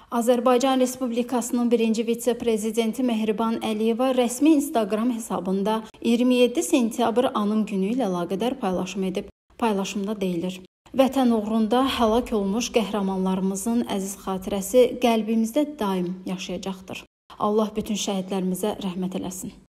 Azərbaycan Respublikasının birinci vitse-prezidenti Mehriban Əliyeva rəsmi Instagram hesabında 27 sentyabr anım günü ilə əlaqədar paylaşım edib. Paylaşımda deyilir: Vətən uğrunda həlak olmuş qəhrəmanlarımızın əziz xatirəsi qəlbimizdə daim yaşayacaqdır. Allah bütün şəhidlərimizə rəhmət eləsin.